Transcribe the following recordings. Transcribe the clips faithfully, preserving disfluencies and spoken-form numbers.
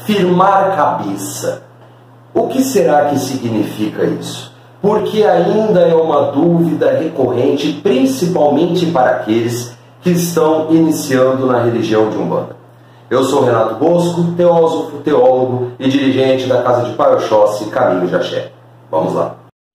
Firmar cabeça. O que será que significa isso? Porque ainda é uma dúvida recorrente, principalmente para aqueles que estão iniciando na religião de Umbanda. Eu sou Renato Bosco, teósofo, teólogo e dirigente da Casa de Pai Oxóssi, Caminho de Axé. Vamos lá.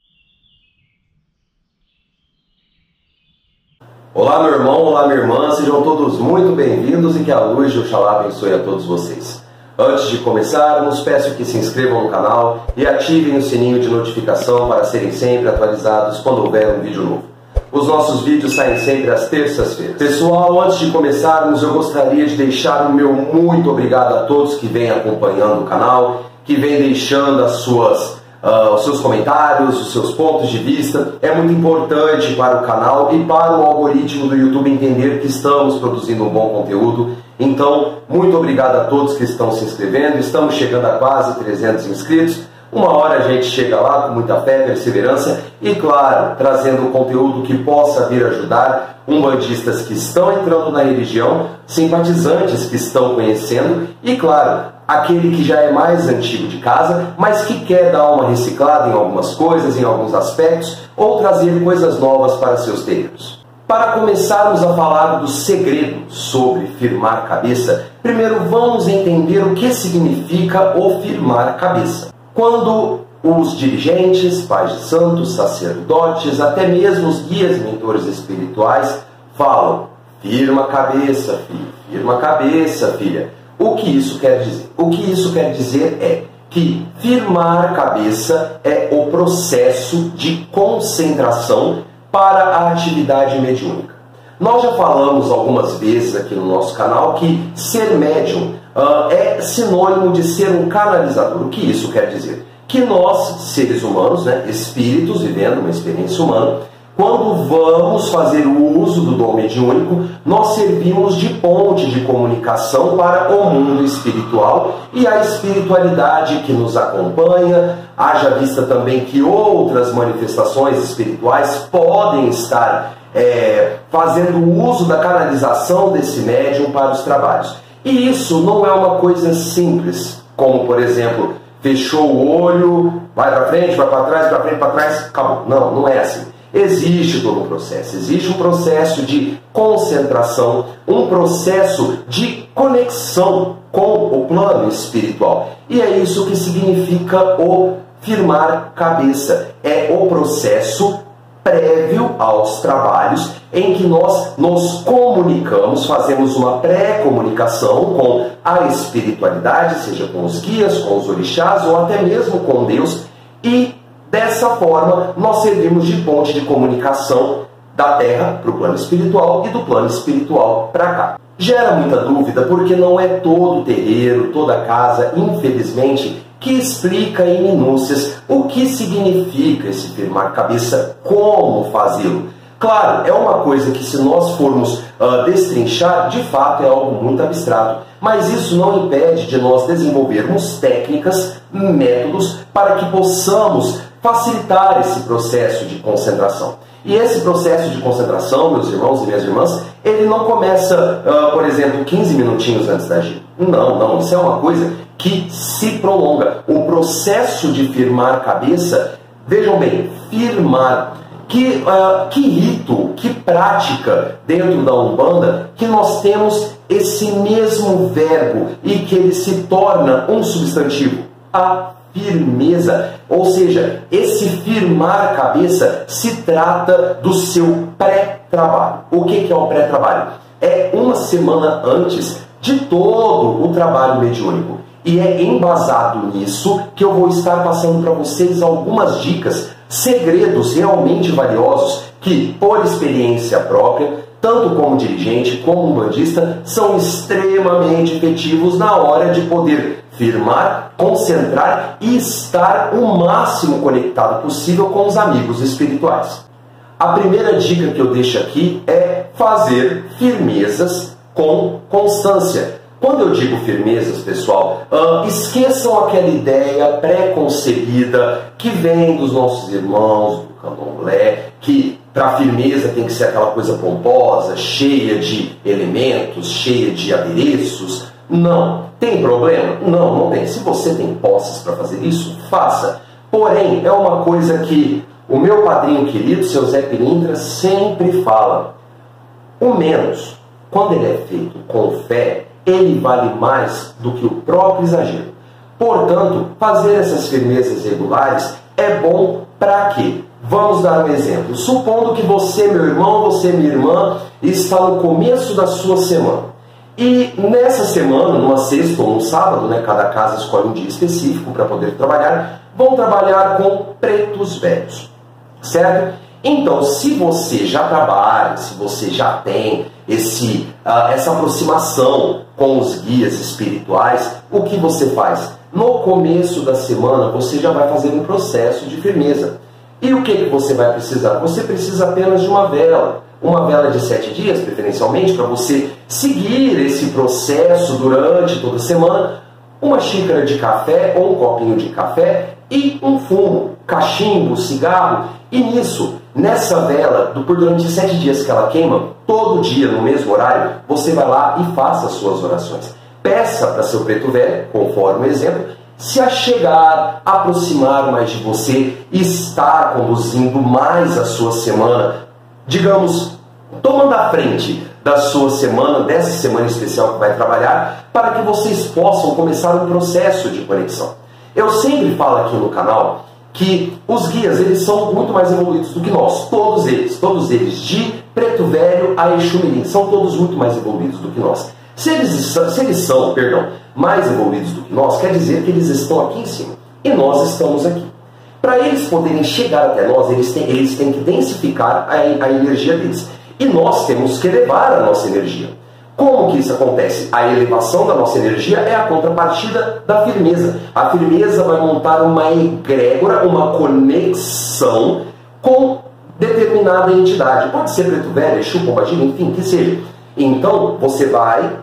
Olá meu irmão, olá minha irmã, sejam todos muito bem-vindos e que a luz de Oxalá abençoe a todos vocês. Antes de começarmos, peço que se inscrevam no canal e ativem o sininho de notificação para serem sempre atualizados quando houver um vídeo novo. Os nossos vídeos saem sempre às terças-feiras. Pessoal, antes de começarmos, eu gostaria de deixar o meu muito obrigado a todos que vêm acompanhando o canal, que vêm deixando as suas, uh, os seus comentários, os seus pontos de vista. É muito importante para o canal e para o algoritmo do YouTube entender que estamos produzindo um bom conteúdo. Então, muito obrigado a todos que estão se inscrevendo. Estamos chegando a quase trezentos inscritos. Uma hora a gente chega lá com muita fé, perseverança e, claro, trazendo conteúdo que possa vir ajudar umbandistas que estão entrando na religião, simpatizantes que estão conhecendo e, claro, aquele que já é mais antigo de casa, mas que quer dar uma reciclada em algumas coisas, em alguns aspectos, ou trazer coisas novas para seus terreiros. Para começarmos a falar do segredo sobre firmar cabeça, primeiro vamos entender o que significa o firmar cabeça. Quando os dirigentes, pais de santos, sacerdotes, até mesmo os guias e mentores espirituais falam: firma a cabeça, filho, firma a cabeça, filha. O que isso quer dizer? O que isso quer dizer é que firmar a cabeça é o processo de concentração para a atividade mediúnica. Nós já falamos algumas vezes aqui no nosso canal que ser médium uh, é sinônimo de ser um canalizador. O que isso quer dizer? Que nós, seres humanos, né, espíritos vivendo uma experiência humana, quando vamos fazer o uso do dom mediúnico, nós servimos de ponte de comunicação para o mundo espiritual e a espiritualidade que nos acompanha. Haja vista também que outras manifestações espirituais podem estar é, fazendo uso da canalização desse médium para os trabalhos. E isso não é uma coisa simples, como por exemplo, fechou o olho, vai para frente, vai para trás, para frente, para trás, acabou. Não, não é assim. Existe todo um processo, existe um processo de concentração, um processo de conexão com o plano espiritual. E é isso que significa o firmar cabeça. É o processo prévio aos trabalhos em que nós nos comunicamos, fazemos uma pré-comunicação com a espiritualidade, seja com os guias, com os orixás ou até mesmo com Deus, e dessa forma nós servimos de ponte de comunicação da Terra para o plano espiritual e do plano espiritual para cá. Gera muita dúvida porque não é todo terreiro, toda casa, infelizmente, que explica em minúcias o que significa esse firmar cabeça, como fazê-lo. Claro, é uma coisa que se nós formos uh, destrinchar, de fato é algo muito abstrato, mas isso não impede de nós desenvolvermos técnicas, métodos, para que possamos facilitar esse processo de concentração. E esse processo de concentração, meus irmãos e minhas irmãs, ele não começa, uh, por exemplo, quinze minutinhos antes da agir. Não, não, isso é uma coisa que se prolonga. O processo de firmar cabeça, vejam bem, firmar, que, uh, que rito, que prática dentro da Umbanda que nós temos esse mesmo verbo e que ele se torna um substantivo, a firmeza. Ou seja, esse firmar cabeça se trata do seu pré-trabalho. O que é o pré-trabalho? É uma semana antes de todo o trabalho mediúnico. E é embasado nisso que eu vou estar passando para vocês algumas dicas, segredos realmente valiosos que, por experiência própria, tanto como dirigente como umbandista, são extremamente efetivos na hora de poder firmar, concentrar e estar o máximo conectado possível com os amigos espirituais. A primeira dica que eu deixo aqui é fazer firmezas com constância. Quando eu digo firmezas, pessoal, uh, esqueçam aquela ideia pré-concebida que vem dos nossos irmãos do candomblé, que para firmeza tem que ser aquela coisa pomposa, cheia de elementos, cheia de adereços. Não. Tem problema? Não, não tem. Se você tem posses para fazer isso, faça. Porém, é uma coisa que o meu padrinho querido, seu Zé Pilintra, sempre fala. O menos, quando ele é feito com fé, ele vale mais do que o próprio exagero. Portanto, fazer essas firmezas regulares é bom para quê? Vamos dar um exemplo. Supondo que você, meu irmão, você, minha irmã, está no começo da sua semana. E nessa semana, numa sexta ou num sábado, né, cada casa escolhe um dia específico para poder trabalhar, vão trabalhar com pretos velhos, certo? Então, se você já trabalha, se você já tem esse, uh, essa aproximação com os guias espirituais, o que você faz? No começo da semana, você já vai fazer um processo de firmeza. E o que, que você vai precisar? Você precisa apenas de uma vela. Uma vela de sete dias, preferencialmente, para você seguir esse processo durante toda a semana. Uma xícara de café ou um copinho de café e um fumo, cachimbo, cigarro. E nisso, nessa vela, por durante sete dias que ela queima, todo dia, no mesmo horário, você vai lá e faça as suas orações. Peça para seu preto velho, conforme o exemplo, se achegar, aproximar mais de você, estar conduzindo mais a sua semana, digamos, tomando a frente da sua semana, dessa semana especial que vai trabalhar, para que vocês possam começar um processo de conexão. Eu sempre falo aqui no canal que os guias, eles são muito mais evoluídos do que nós, todos eles, todos eles, de Preto Velho a Exu Mirim, são todos muito mais evoluídos do que nós. Se eles, se eles são, perdão, mais evoluídos do que nós, quer dizer que eles estão aqui em cima, e nós estamos aqui. Para eles poderem chegar até nós, eles têm, eles têm que densificar a, a energia deles. E nós temos que elevar a nossa energia. Como que isso acontece? A elevação da nossa energia é a contrapartida da firmeza. A firmeza vai montar uma egrégora, uma conexão com determinada entidade. Pode ser Preto Velho, Exu, Pombagira, enfim, que seja. Então, você vai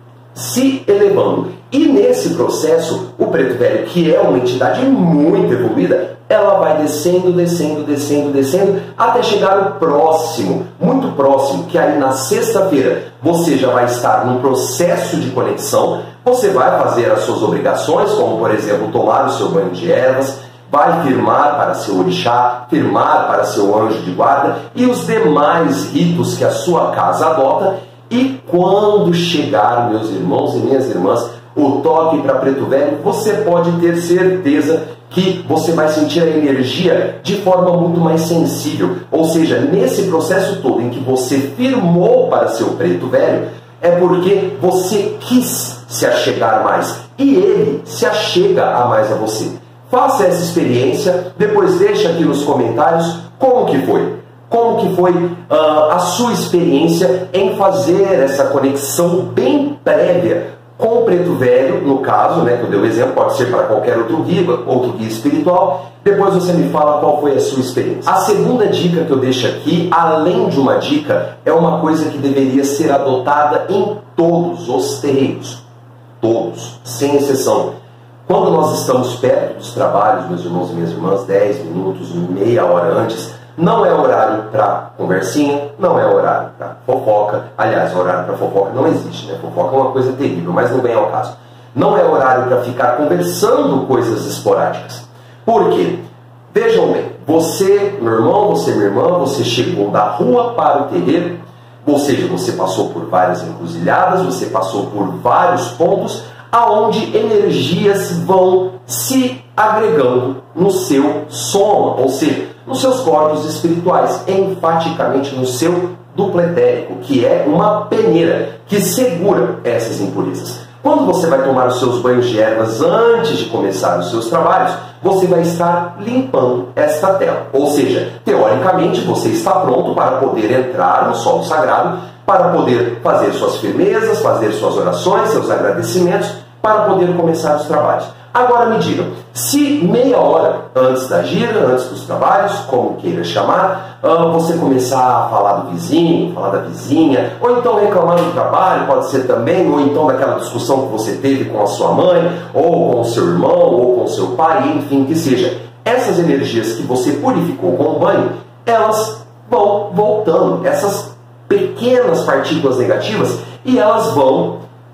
se elevando. E nesse processo, o Preto Velho, que é uma entidade muito evoluída, ela vai descendo, descendo, descendo, descendo, até chegar no próximo, muito próximo, que aí na sexta-feira você já vai estar num processo de conexão, você vai fazer as suas obrigações, como por exemplo, tomar o seu banho de ervas, vai firmar para seu orixá, firmar para seu anjo de guarda e os demais ritos que a sua casa adota. E quando chegar, meus irmãos e minhas irmãs, o toque para Preto Velho, você pode ter certeza que você vai sentir a energia de forma muito mais sensível. Ou seja, nesse processo todo em que você firmou para seu Preto Velho, é porque você quis se achegar mais. E ele se achega a mais a você. Faça essa experiência, depois deixa aqui nos comentários como que foi. Como que foi uh, a sua experiência em fazer essa conexão bem prévia com o Preto Velho, no caso, né, que eu dei o exemplo, pode ser para qualquer outro guia, outro guia espiritual. Depois você me fala qual foi a sua experiência. A segunda dica que eu deixo aqui, além de uma dica, é uma coisa que deveria ser adotada em todos os terreiros. Todos, sem exceção. Quando nós estamos perto dos trabalhos, meus irmãos e minhas irmãs, dez minutos, meia hora antes, não é horário para conversinha, não é horário para fofoca. Aliás, horário para fofoca não existe, né? Fofoca é uma coisa terrível, mas não vem ao caso. Não é horário para ficar conversando coisas esporádicas. Por quê? Vejam bem, você, meu irmão, você, minha irmã, você chegou da rua para o terreiro, ou seja, você passou por várias encruzilhadas, você passou por vários pontos, aonde energias vão se agregando no seu soma, ou seja, nos seus corpos espirituais, enfaticamente no seu duplo etérico, que é uma peneira que segura essas impurezas. Quando você vai tomar os seus banhos de ervas antes de começar os seus trabalhos, você vai estar limpando esta tela. Ou seja, teoricamente, você está pronto para poder entrar no solo sagrado, para poder fazer suas firmezas, fazer suas orações, seus agradecimentos, para poder começar os trabalhos. Agora me digam, se meia hora antes da gira, antes dos trabalhos, como queira chamar, você começar a falar do vizinho, falar da vizinha, ou então reclamar do trabalho, pode ser também, ou então daquela discussão que você teve com a sua mãe, ou com o seu irmão, ou com o seu pai, enfim, que seja. Essas energias que você purificou com o banho, elas vão voltando, essas pequenas partículas negativas, e elas vão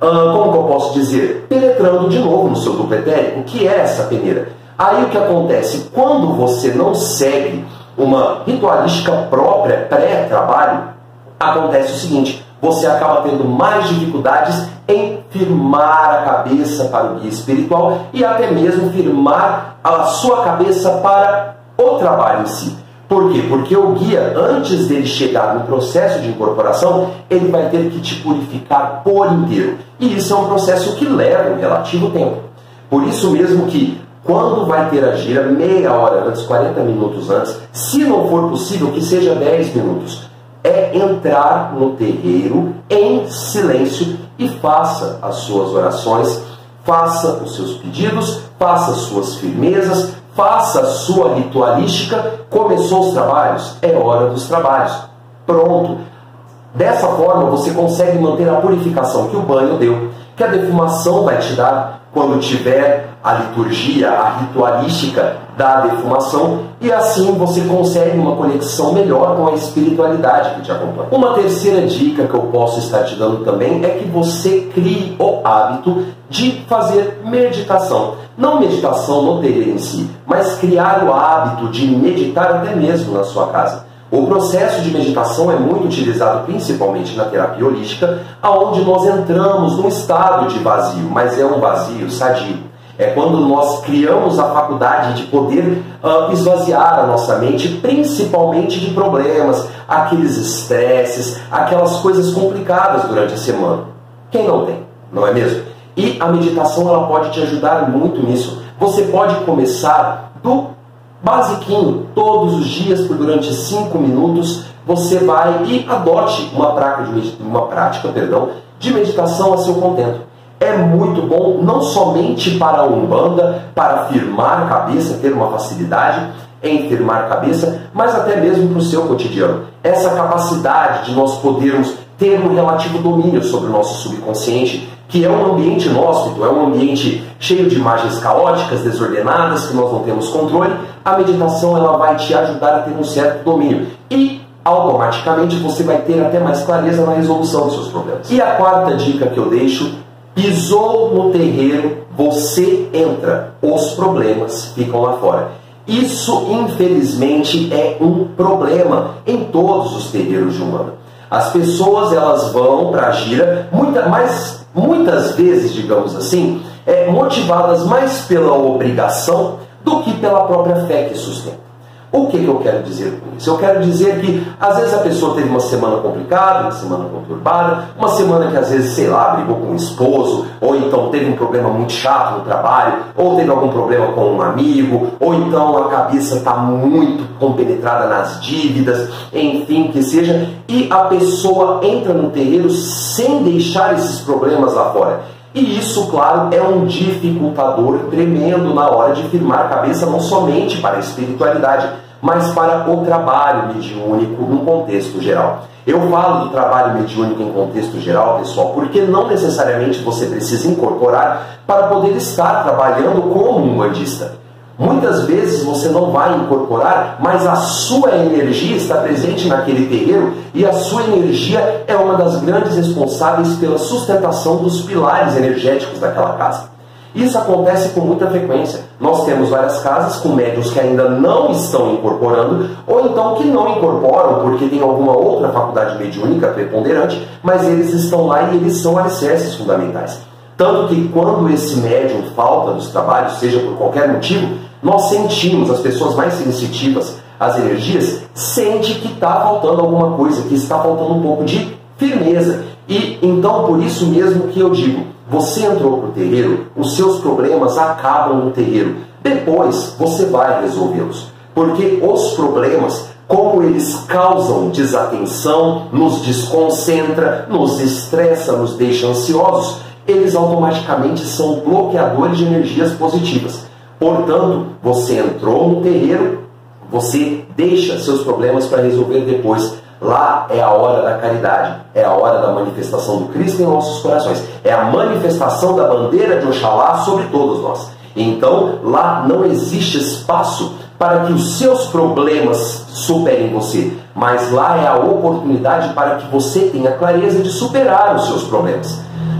uh, como que eu posso dizer? Penetrando de novo no seu duplo etérico, que é essa peneira. Aí o que acontece? Quando você não segue uma ritualística própria, pré-trabalho, acontece o seguinte: você acaba tendo mais dificuldades em firmar a cabeça para o guia espiritual e até mesmo firmar a sua cabeça para o trabalho em si. Por quê? Porque o guia, antes dele chegar no processo de incorporação, ele vai ter que te purificar por inteiro. E isso é um processo que leva um relativo tempo. Por isso mesmo que, quando vai ter a gira, meia hora antes, quarenta minutos antes, se não for possível, que seja dez minutos, é entrar no terreiro em silêncio e faça as suas orações, faça os seus pedidos, faça as suas firmezas, faça a sua ritualística. Começou os trabalhos? É hora dos trabalhos. Pronto. Dessa forma você consegue manter a purificação que o banho deu, que a defumação vai te dar quando tiver a liturgia, a ritualística da defumação, e assim você consegue uma conexão melhor com a espiritualidade que te acompanha. Uma terceira dica que eu posso estar te dando também é que você crie o hábito de fazer meditação. Não meditação no terreiro em si, mas criar o hábito de meditar até mesmo na sua casa. O processo de meditação é muito utilizado principalmente na terapia holística, onde nós entramos num estado de vazio, mas é um vazio sadio. É quando nós criamos a faculdade de poder uh, esvaziar a nossa mente, principalmente de problemas, aqueles estresses, aquelas coisas complicadas durante a semana. Quem não tem, não é mesmo? E a meditação ela pode te ajudar muito nisso. Você pode começar do basiquinho, todos os dias, por durante cinco minutos, você vai e adote uma prática de, uma prática, perdão, de meditação a seu contento. É muito bom, não somente para a Umbanda, para firmar a cabeça, ter uma facilidade em firmar a cabeça, mas até mesmo para o seu cotidiano. Essa capacidade de nós podermos ter um relativo domínio sobre o nosso subconsciente, que é um ambiente inóspito, é um ambiente cheio de imagens caóticas, desordenadas, que nós não temos controle. A meditação ela vai te ajudar a ter um certo domínio e automaticamente você vai ter até mais clareza na resolução dos seus problemas. E a quarta dica que eu deixo: pisou no terreiro, você entra, os problemas ficam lá fora. Isso, infelizmente, é um problema em todos os terreiros de Umbanda. As pessoas elas vão para a gira, muita, mas muitas vezes, digamos assim, é, motivadas mais pela obrigação do que pela própria fé que sustenta. O que, que eu quero dizer com isso? Eu quero dizer que às vezes a pessoa teve uma semana complicada, uma semana conturbada, uma semana que às vezes, sei lá, brigou com o esposo, ou então teve um problema muito chato no trabalho, ou teve algum problema com um amigo, ou então a cabeça está muito compenetrada nas dívidas, enfim, que seja, e a pessoa entra no terreiro sem deixar esses problemas lá fora. E isso, claro, é um dificultador tremendo na hora de firmar a cabeça, não somente para a espiritualidade, mas para o trabalho mediúnico num contexto geral. Eu falo do trabalho mediúnico em contexto geral, pessoal, porque não necessariamente você precisa incorporar para poder estar trabalhando como um umbandista. Muitas vezes você não vai incorporar, mas a sua energia está presente naquele terreiro e a sua energia é uma das grandes responsáveis pela sustentação dos pilares energéticos daquela casa. Isso acontece com muita frequência. Nós temos várias casas com médiuns que ainda não estão incorporando, ou então que não incorporam porque tem alguma outra faculdade mediúnica preponderante, mas eles estão lá e eles são alicerces fundamentais. Tanto que quando esse médium falta dos trabalhos, seja por qualquer motivo, nós sentimos, as pessoas mais sensitivas às energias, sente que está faltando alguma coisa, que está faltando um pouco de firmeza. E então por isso mesmo que eu digo, você entrou para o terreiro, os seus problemas acabam no terreiro. Depois você vai resolvê-los. Porque os problemas, como eles causam desatenção, nos desconcentra, nos estressa, nos deixa ansiosos, eles automaticamente são bloqueadores de energias positivas. Portanto, você entrou no terreiro, você deixa seus problemas para resolver depois. Lá é a hora da caridade, é a hora da manifestação do Cristo em nossos corações. É a manifestação da bandeira de Oxalá sobre todos nós. Então, lá não existe espaço para que os seus problemas superem você. Mas lá é a oportunidade para que você tenha clareza de superar os seus problemas.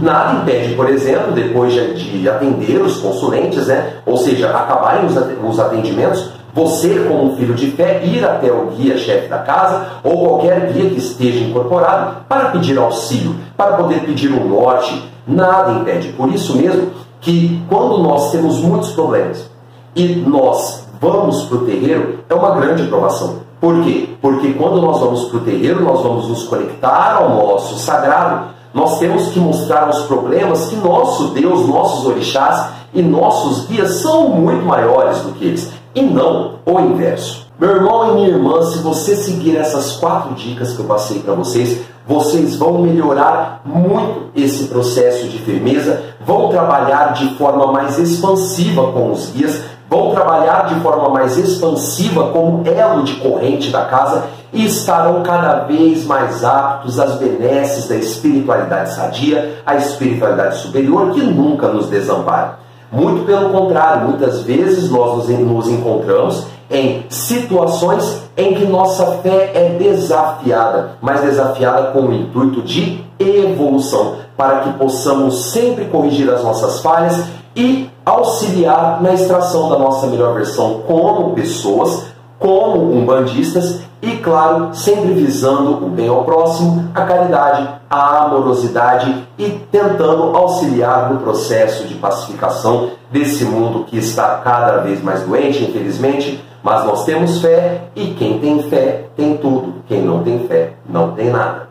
Nada impede, por exemplo, depois de, de atender os consulentes, né, ou seja, acabarem os atendimentos, você, como filho de fé, ir até o guia-chefe da casa ou qualquer guia que esteja incorporado para pedir auxílio, para poder pedir um norte. Nada impede. Por isso mesmo que quando nós temos muitos problemas e nós vamos para o terreiro, é uma grande provação. Por quê? Porque quando nós vamos para o terreiro, nós vamos nos conectar ao nosso sagrado. Nós temos que mostrar aos problemas que nosso Deus, nossos orixás e nossos guias são muito maiores do que eles. E não o inverso. Meu irmão e minha irmã, se você seguir essas quatro dicas que eu passei para vocês, vocês vão melhorar muito esse processo de firmeza, vão trabalhar de forma mais expansiva com os guias, vão trabalhar de forma mais expansiva como elo de corrente da casa e estarão cada vez mais aptos às benesses da espiritualidade sadia, a espiritualidade superior que nunca nos desampara. Muito pelo contrário, muitas vezes nós nos encontramos em situações em que nossa fé é desafiada, mas desafiada com o intuito de evolução, para que possamos sempre corrigir as nossas falhas e auxiliar na extração da nossa melhor versão como pessoas, como umbandistas e, claro, sempre visando o bem ao próximo, a caridade, a amorosidade e tentando auxiliar no processo de pacificação desse mundo que está cada vez mais doente, infelizmente, mas nós temos fé e quem tem fé tem tudo, quem não tem fé não tem nada.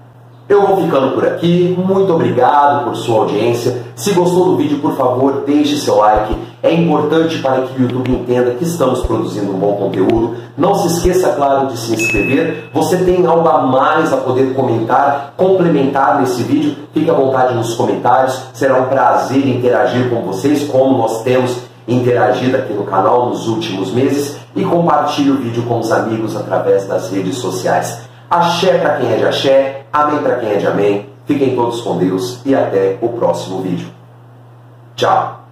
Eu vou ficando por aqui, muito obrigado por sua audiência. Se gostou do vídeo, por favor, deixe seu like. É importante para que o YouTube entenda que estamos produzindo um bom conteúdo. Não se esqueça, claro, de se inscrever. Você tem algo a mais a poder comentar, complementar nesse vídeo? Fique à vontade nos comentários. Será um prazer interagir com vocês, como nós temos interagido aqui no canal nos últimos meses. E compartilhe o vídeo com os amigos através das redes sociais. Axé para quem é de axé, amém para quem é de amém. Fiquem todos com Deus e até o próximo vídeo. Tchau!